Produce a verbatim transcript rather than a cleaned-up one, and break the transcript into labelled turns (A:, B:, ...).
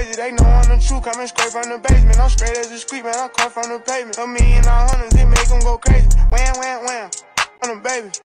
A: crazy, they know I'm the truth. Coming straight from the basement, I'm straight as a street, man. I come from the pavement. A million all hundreds, it make them go crazy. Wham, wham, wham, on them baby.